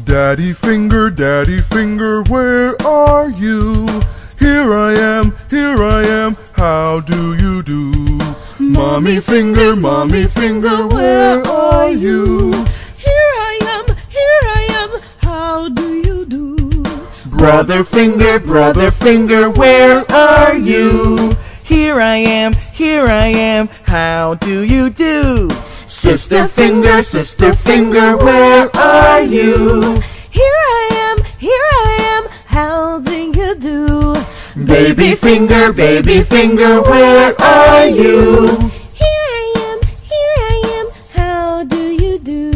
Daddy finger, where are you? Here I am, how do you do? Mommy finger, where are you? Here I am, how do you do? Brother finger, where are you? Here I am, how do you do? Sister finger, where are you? Here I am, how do you do? Baby finger, where are you? Here I am, how do you do?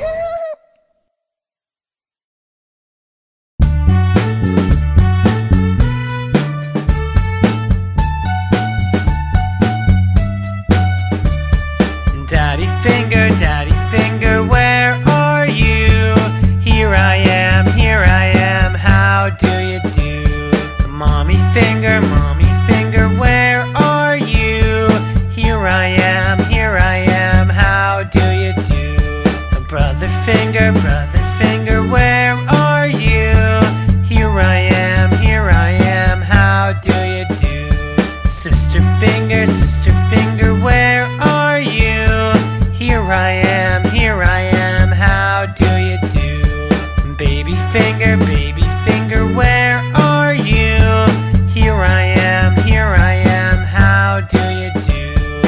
Daddy finger, where are you? Here I am, how do you do? Mommy finger, where are you? Here I am, how do you do? Brother finger, where are you? Here I am, how do you do? Sister finger, where are you? Here I am, how do you do? Baby finger, where are you? Here I am, how do you do?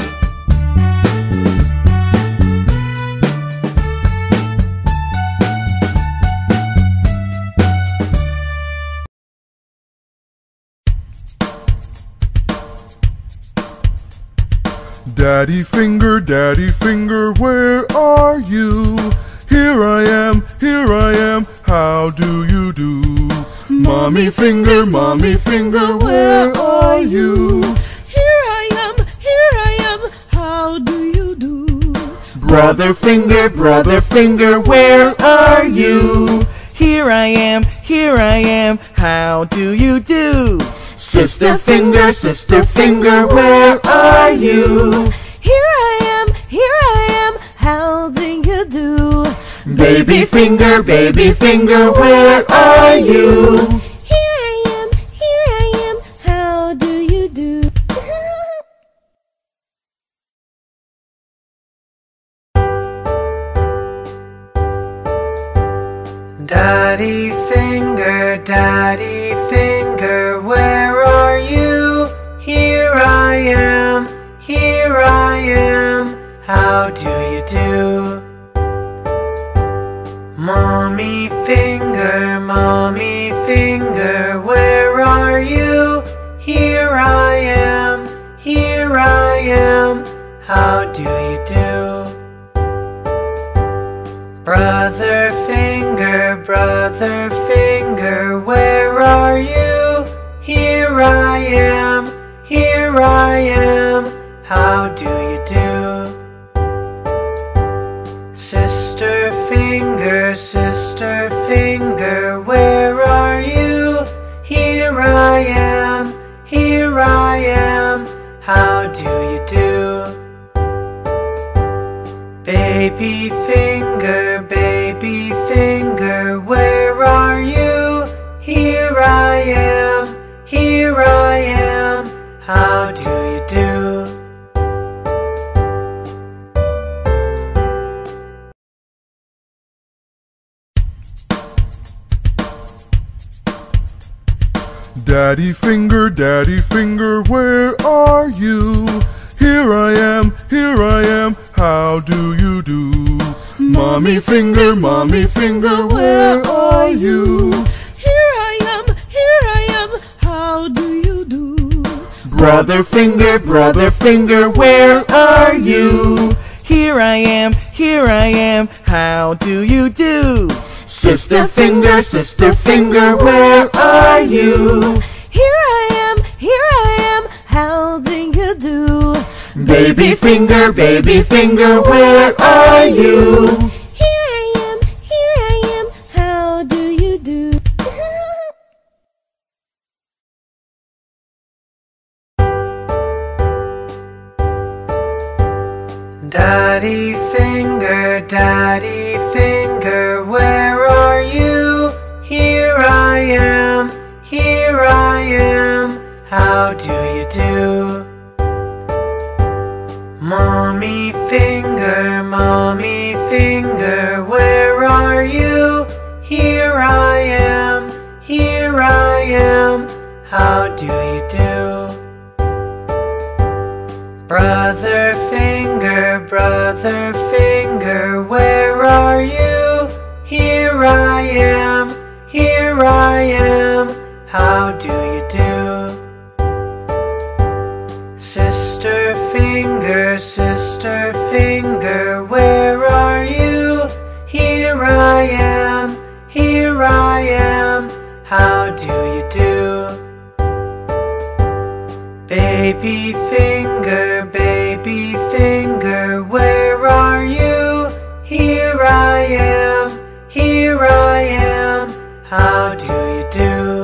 Daddy finger, where are you? Here I am, how do you do? Mommy finger, where are you? Here I am, how do you do? Brother finger, where are you? Here I am, how do you do? Sister finger, where are you? Here I am, how do you do? Baby finger, where are you? Here I am, how do you do? Daddy finger, where are you? Here I am, how do you do? Mommy finger, where are you? Here I am, how do you do? Brother finger, where are you? Here I am, how do you do? Sister finger, where are you? Here I am, how do you do? Baby finger, where are you? Here I am, how do you do? Daddy finger, where are you? Here I am, how do you do? Mommy finger, where are you? Here I am, how do you do? Brother finger, where are you? Here I am, how do you do? Sister finger, where are you? Here I am, how do you do? Baby finger, where are you? Here I am, how do you do? Daddy finger, where are you? how do you do? Mommy finger, where are you? Here I am, how do you do? Brother finger, where are you? Here I am, how do you do? Sister finger, where are you? Here I am, how do you do? Baby finger, where are you? Here I am, how do you do?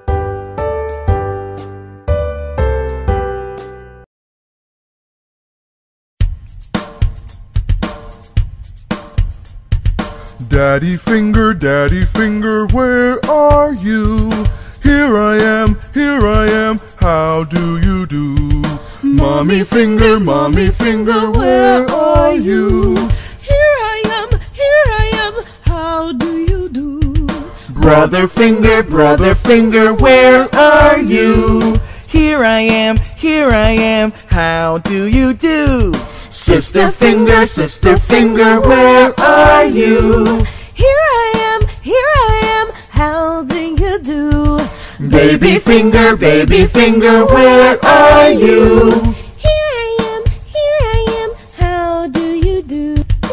Daddy finger, where are you? Here I am, how do you do? Mommy finger, where are you? Here I am, how do you do? Brother finger, where are you? Here I am, how do you do? Sister finger, where are you? Here I am, how do you do? Baby finger, where are you? Here I am, how do you do?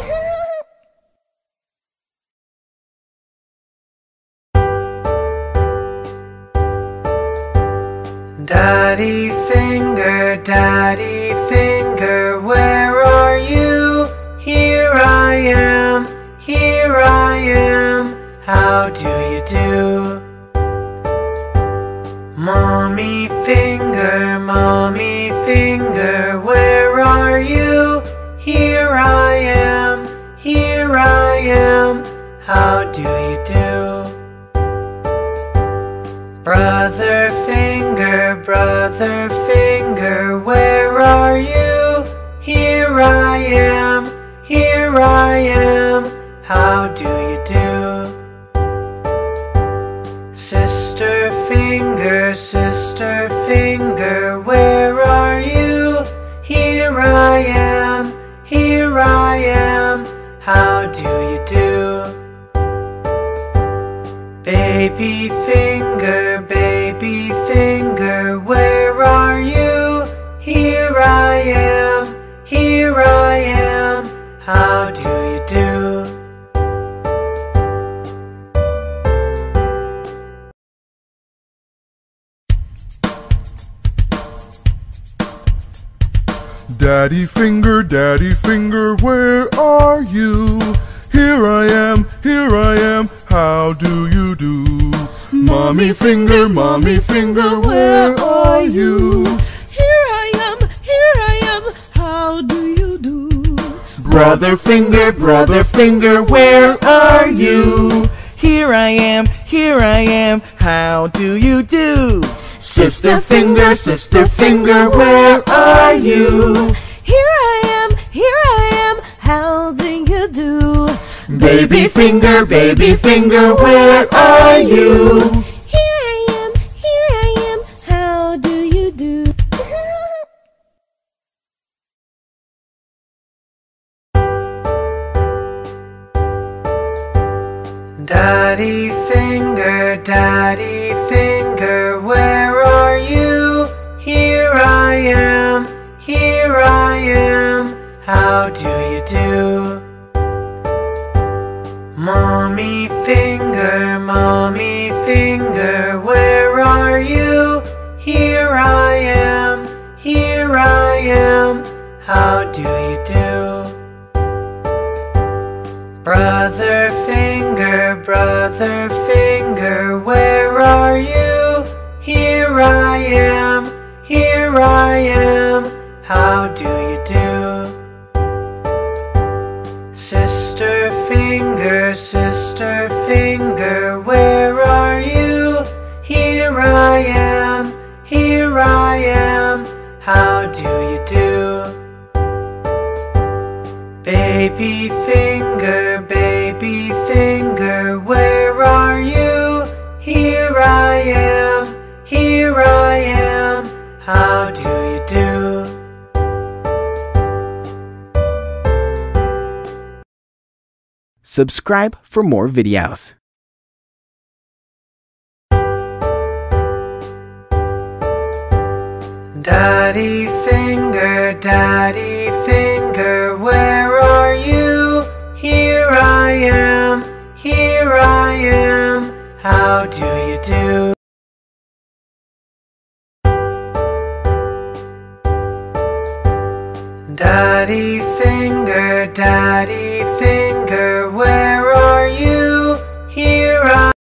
Daddy finger, where are you? Here I am, how do you do? Mommy finger, where are you? Here I am, how do you do? Brother finger, where are you? Here I am, how do you do? Sister finger, where are you? Here I am, how do you do? Baby finger, where are you? Here I am, how do you do? Daddy finger, where are you? Here I am, how do you do? Mommy finger, where are you? Here I am, how do you do? Brother finger, where are you? Here I am, how do you do? Sister finger, where are you? Here I am, how do you do? Baby finger, where are you? Here I am, how do you do? Daddy finger, where are you? Here I am, how do you do? Mommy finger, where are you? Here I am, how do you do? Brother finger, where are you? Here I am, how do you do? Sister finger, where are you? Here I am, Baby finger, where are you? Here I am, how do you do? Subscribe for more videos. Daddy finger, where are you? Here I am, how do you do? Daddy finger,